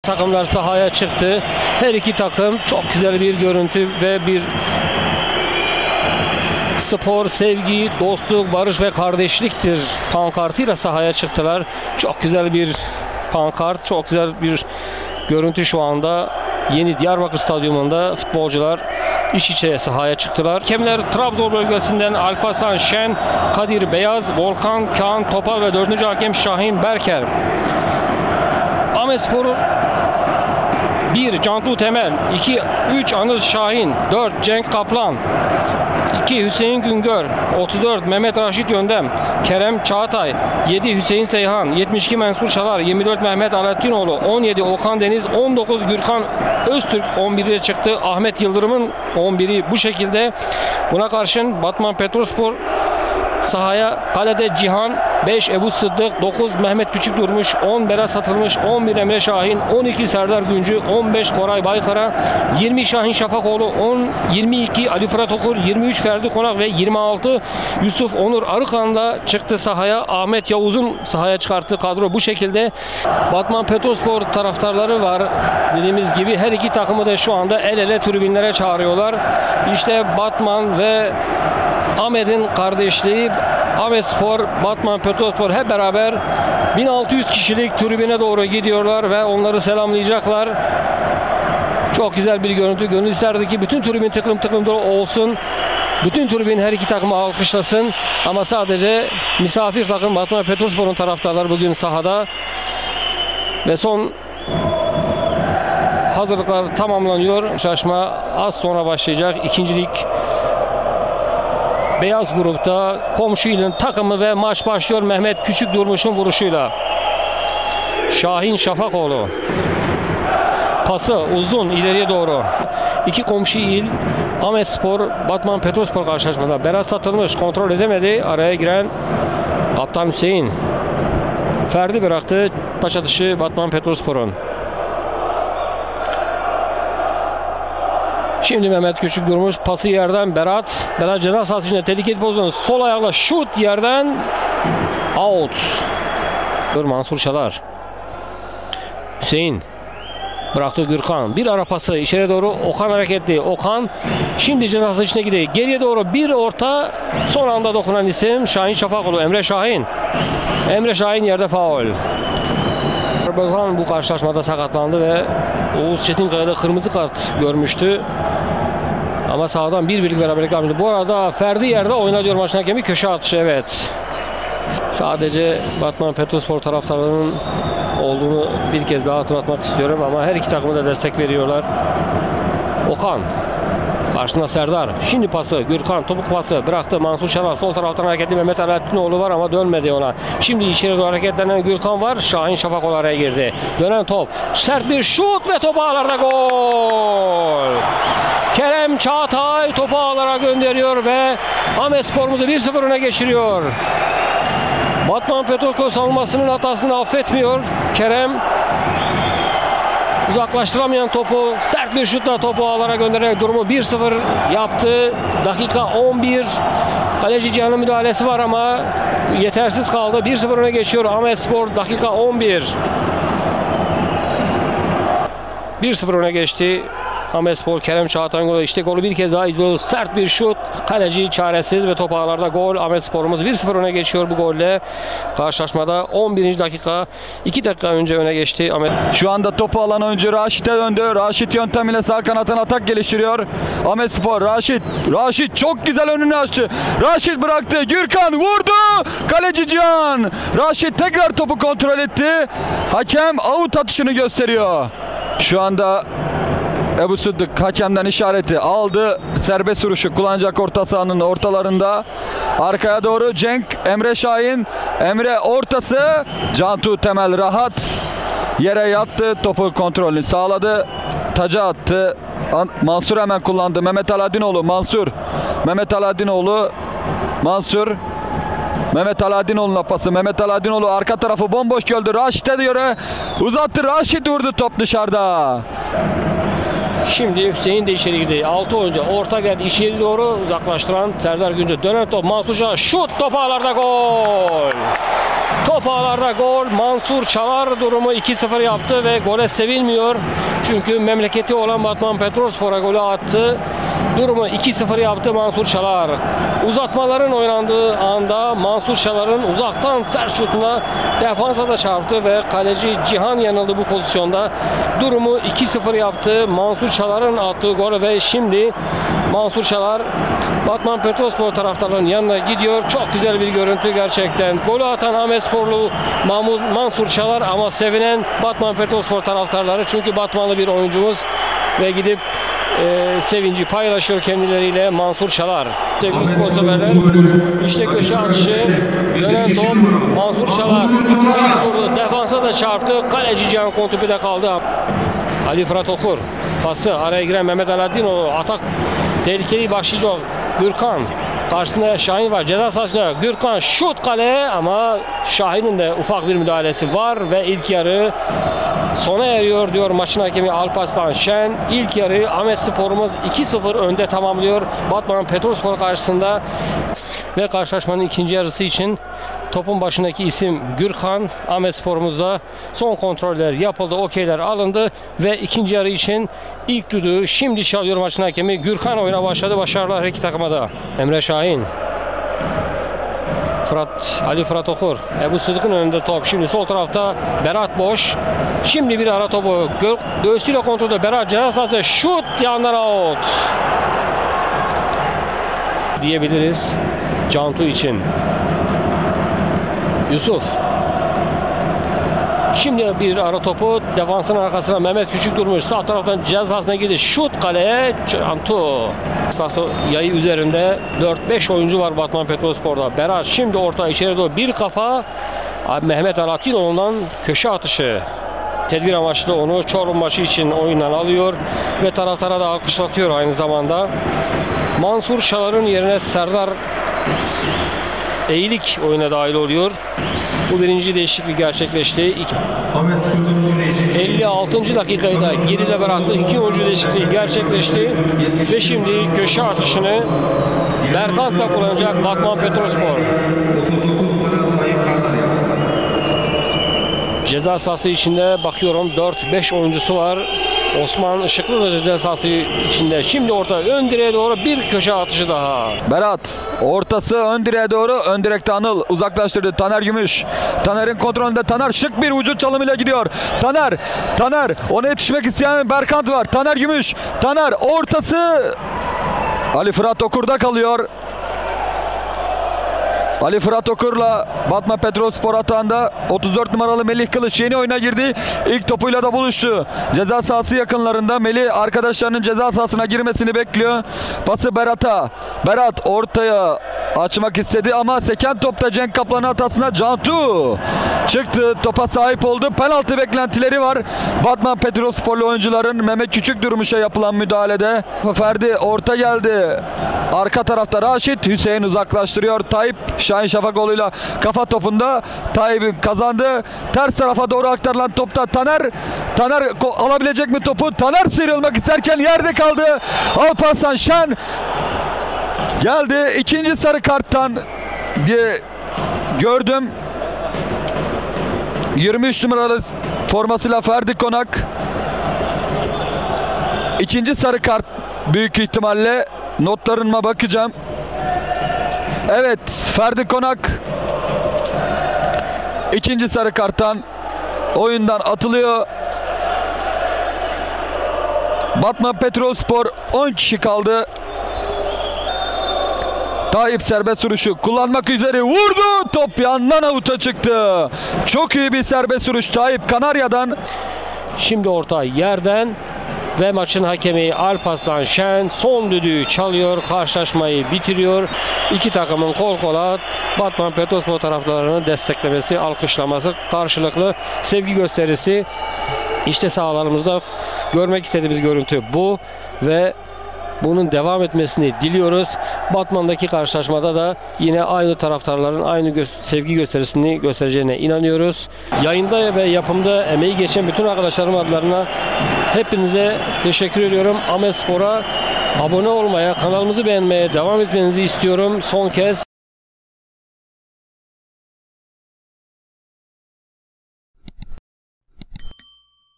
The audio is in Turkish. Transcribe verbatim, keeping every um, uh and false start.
Takımlar sahaya çıktı. Her iki takım çok güzel bir görüntü ve bir spor, sevgi, dostluk, barış ve kardeşliktir pankartıyla sahaya çıktılar. Çok güzel bir pankart, çok güzel bir görüntü şu anda. Yeni Diyarbakır Stadyumunda futbolcular iç içe sahaya çıktılar. Hakemler Trabzon bölgesinden Alparslan Şen, Kadir Beyaz, Volkan Kaan Topal ve dördüncü hakem Şahin Berker. Ahmetspor bir Cantu Temel, iki üç Anıl Şahin, dört Cenk Kaplan, iki Hüseyin Güngör, otuz dört Mehmet Raşit Yöndem, Kerem Çağatay, yedi Hüseyin Seyhan, yetmiş iki Mansur Şalar, yirmi dört Mehmet Alaeddinoğlu, on yedi Okan Deniz, on dokuz Gürkan Öztürk on bir'e çıktı. Ahmet Yıldırım'ın on bir'i bu şekilde. Buna karşın Batman Petrolspor sahaya kalede Cihan, beş Ebu Sıddık, dokuz Mehmet Küçük Durmuş, on Berat Satılmış, on bir Emre Şahin, on iki Serdar Güncü, on beş Koray Baykara, yirmi Şahin Şafakoğlu, on yirmi iki Ali Fırat Okur, yirmi üç Ferdi Konak ve yirmi altı Yusuf Onur Arıkan'da çıktı sahaya. Ahmet Yavuz'un sahaya çıkarttığı kadro bu şekilde. Batman Petrolspor taraftarları var. Dediğimiz gibi her iki takımı da şu anda el ele tribünlere çağırıyorlar. İşte Batman ve Ahmet'in kardeşliği, Ahmetspor, Batman Petrolspor hep beraber bin altı yüz kişilik tribüne doğru gidiyorlar ve onları selamlayacaklar. Çok güzel bir görüntü. Gönül isterdi ki bütün tribün tıklım tıklım dolu olsun. Bütün tribün her iki takımı alkışlasın. Ama sadece misafir takım Batman Petrolspor'un taraftarları bugün sahada. Ve son hazırlıklar tamamlanıyor. Şaşma az sonra başlayacak. İkincilik beyaz grupta komşu ilin takımı ve maç başlıyor. Mehmet Küçük Durmuş'un vuruşuyla. Şahin Şafakoğlu. Pası uzun ileriye doğru. İki komşu il Ahmetspor, Batman Petrolspor karşılaşmasında. Berat Satılmış kontrol edemedi. Araya giren Kaptan Hüseyin. Ferdi bıraktı. Taç atışı Batman Petrolspor'un. Şimdi Mehmet Küçük Durmuş, pası yerden Berat. Berat ceza sahası içinde tehlikeli pozisyonu. Sol ayakla şut yerden out. Mansur Şalar. Hüseyin. Bıraktı Gürkan. Bir ara pası içeri doğru. Okan hareketli. Okan şimdi ceza sahası içine gidiyor. Geriye doğru bir orta. Son anda dokunan isim Şahin Şafakoğlu. Emre Şahin. Emre Şahin yerde faul. Bozan bu karşılaşmada sakatlandı ve Oğuz Çetinkaya'da kırmızı kart görmüştü. Ama sağdan bir birlik beraberlik almıştı. Bu arada Ferdi yerde oyna diyor maçın hakemi. Köşe atışı, evet. Sadece Batman Petrolspor taraftarlarının olduğunu bir kez daha hatırlatmak istiyorum ama her iki takıma da destek veriyorlar. Okan. Karşısında Serdar. Şimdi pası. Gürkan topuk pası. Bıraktı. Mansur Şalar. Sol taraftan hareketli Mehmet Alaeddinoğlu var ama dönmedi ona. Şimdi içeri doğru hareketlenen Gürkan var. Şahin Şafakoğlu araya girdi. Dönen top. Sert bir şut ve top ağlarda gol. Kerem Çağatay topu ağlara gönderiyor ve Ahmetspor'umuzu bir sıfır öne geçiriyor. Batman Petrolspor savunmasının hatasını affetmiyor. Kerem uzaklaştıramayan topu sert bir şutla topu ağlara göndererek durumu bir sıfır yaptı. Dakika on bir. Kaleci Cihan'ın müdahalesi var ama yetersiz kaldı. bir sıfır öne geçiyor Ahmetspor dakika on bir. bir sıfır öne geçti Ahmetspor. Kerem Çağatay'ın golü. İşte golü bir kez daha izliyoruz. Sert bir şut. Kaleci çaresiz ve top ağlarda gol. Ahmetspor'umuz bir sıfır öne geçiyor bu golle. Karşılaşmada on birinci dakika. iki dakika önce öne geçti Ahmet. Şu anda topu alan oyuncu Raşit'e döndü. Raşit yöntemiyle sağ kanattan atak geliştiriyor. Ahmetspor. Raşit. Raşit çok güzel önünü açtı. Raşit bıraktı. Gürkan vurdu. Kaleci Cihan. Raşit tekrar topu kontrol etti. Hakem out atışını gösteriyor. Şu anda Ebu Sıddık hakemden işareti aldı. Serbest vuruşu kullanacak orta sahanın ortalarında. Arkaya doğru Cenk, Emre Şahin. Emre ortası. Cantu Temel rahat. Yere yattı. Topu kontrolünü sağladı. Taca attı. Mansur hemen kullandı. Mehmet Alaeddinoğlu. Mansur. Mehmet Alaeddinoğlu. Mansur. Mehmet Alaeddinoğlu'na pası. Mehmet Alaeddinoğlu arka tarafı bomboş gördü. Raşit'e diyor. Uzattı. Raşit vurdu. Top dışarıda. Şimdi Hüseyin de içeri girdi. altı oyuncu orta geldi. İçeri doğru uzaklaştıran Serdar Güncü. Döner top Mansur Şahin. Şut, top ağlarda gol. Top ağlarda gol. Mansur Çalar durumu iki sıfır yaptı ve gole sevinmiyor. Çünkü memleketi olan Batman Petrolspor'a golü attı. Durumu iki sıfır yaptı Mansur Çalar. Uzatmaların oynandığı anda Mansur Çalar'ın uzaktan sert şutuna defansa da çarptı ve kaleci Cihan yanıldı bu pozisyonda. Durumu iki sıfır yaptı Mansur Çalar'ın attığı gol ve şimdi Mansur Çalar Batman Petrolspor taraftarlarının yanına gidiyor. Çok güzel bir görüntü gerçekten. Golü atan Ahmetsporlu Mahmut Mansur Çalar ama sevinen Batman Petrolspor taraftarları, çünkü Batmanlı bir oyuncumuz ve gidip e, sevinci paylaşıyor kendileriyle Mansur Çalar. Sevgili futbol severler, işte köşe atışı, dönen top Mansur Çalar sert vurdu, defansa da çarptı, kaleci Cihan Kontupi'de kaldı. Ali Fırat Okur pası, araya giren Mehmet Alaaddinoğlu, atak tehlikeli başlayacak. Gürkan karşısında Şahin var, ceza sahasında Gürkan şut kaleye ama Şahin'in de ufak bir müdahalesi var ve ilk yarı sona eriyor diyor maçın hakemi Alparslan Şen. İlk yarı Ahmetspor'umuz iki sıfır önde tamamlıyor Batman Petrolspor karşısında ve karşılaşmanın ikinci yarısı için topun başındaki isim Gürkan. Ahmetspor'umuzda son kontroller yapıldı, okeyler alındı ve ikinci yarı için ilk düdüğü şimdi çalıyor maçın hakemi. Gürkan oyuna başladı. Başarılar her iki takıma da. Emre Şahin, Fırat, Ali Fırat Okur, Ebu Sıdık'ın önünde top. Şimdi sol tarafta Berat boş. Şimdi bir ara topu Gö göğsüyle kontrolde Berat ceza sahasında şut, yandan out diyebiliriz Cantu için. Yusuf. Şimdi bir ara topu defansın arkasına Mehmet Küçük durmuş. Sağ taraftan ceza sahasına girdi. Şut kaleye Cantu. Sahası yayı üzerinde dört beş oyuncu var Batman Petrolspor'da. Berat şimdi orta içeri doğru bir kafa. Mehmet Alaaddinoğlu'ndan köşe atışı. Tedbir amaçlı onu Çorum maçı için oyundan alıyor ve taraftara da alkışlatıyor aynı zamanda. Mansur Çalar'ın yerine Serdar Eğilik oyuna dahil oluyor. Bu birinci değişiklik gerçekleşti. elli altıncı dakikayı da geride bıraktı. İki oyuncu değişikliği gerçekleşti. Ve şimdi köşe atışını Berkant'la kullanacak Batman Petrolspor. Ceza sahası içinde bakıyorum dört beş oyuncusu var. Osman Işıklı da ceza sahası içinde. Şimdi orta ön direğe doğru bir köşe atışı daha. Berat ortası ön direğe doğru, ön direkte Anıl uzaklaştırdı. Taner Gümüş. Taner'in kontrolünde Taner şık bir vücut çalımıyla gidiyor. Taner, Taner ona yetişmek isteyen Berkant var. Taner Gümüş. Taner ortası Ali Fırat Okur'da kalıyor. Ali Fırat Okur'la Batman Petrolspor atağında otuz dört numaralı Melih Kılıç yeni oyuna girdi. İlk topuyla da buluştu. Ceza sahası yakınlarında Melih arkadaşlarının ceza sahasına girmesini bekliyor. Pası Berat'a. Berat ortaya açmak istedi ama seken topta Cenk Kaplan'ın hatasına Cantu çıktı. Topa sahip oldu. Penaltı beklentileri var. Batman Petrolsporlu oyuncuların Mehmet Küçük Durmuş'a yapılan müdahalede. Ferdi orta geldi. Arka tarafta Raşit. Hüseyin uzaklaştırıyor. Tayyip Şahin Şafakoğlu'yla kafa topunda. Tayyip kazandı. Ters tarafa doğru aktarılan topta Taner. Taner alabilecek mi topu? Taner sıyrılmak isterken yerde kaldı. Alparslan Şen geldi. İkinci sarı karttan diye gördüm. yirmi üç numaralı formasıyla Ferdi Konak. İkinci sarı kart büyük ihtimalle. Notlarıma bakacağım. Evet, Ferdi Konak ikinci sarı karttan oyundan atılıyor. Batman Petrolspor on kişi kaldı. Tayyip serbest vuruşu kullanmak üzere vurdu. Top yandan avuta çıktı. Çok iyi bir serbest vuruş Tayyip Kanarya'dan. Şimdi orta yerden ve maçın hakemi Alparslan Şen son düdüğü çalıyor. Karşılaşmayı bitiriyor. İki takımın kol kola Batman Petrolspor taraftarlarını desteklemesi, alkışlaması, karşılıklı sevgi gösterisi. İşte sahalarımızda görmek istediğimiz görüntü bu ve bunun devam etmesini diliyoruz. Batman'daki karşılaşmada da yine aynı taraftarların aynı gö sevgi gösterisini göstereceğine inanıyoruz. Yayında ve yapımda emeği geçen bütün arkadaşlarım adlarına hepinize teşekkür ediyorum. Ahmetspor'a abone olmaya, kanalımızı beğenmeye devam etmenizi istiyorum. Son kez